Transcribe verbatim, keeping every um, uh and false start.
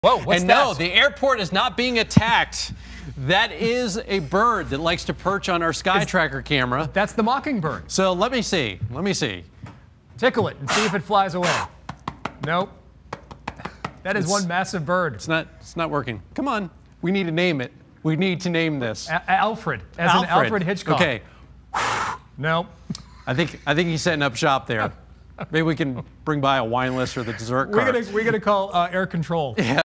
Whoa, what's and that? no, the airport is not being attacked. That is a bird that likes to perch on our skytracker camera. That's the mockingbird. So let me see. Let me see. Tickle it and see if it flies away. Nope. That is It's- one massive bird. It's not. It's not working. Come on. We need to name it. We need to name this. A Alfred, as Alfred. in Alfred Hitchcock. Okay. Nope. I think. I think he's setting up shop there. Maybe we can bring by a wine list or the dessert We're cart. gonna we're gonna call uh, air control. Yeah.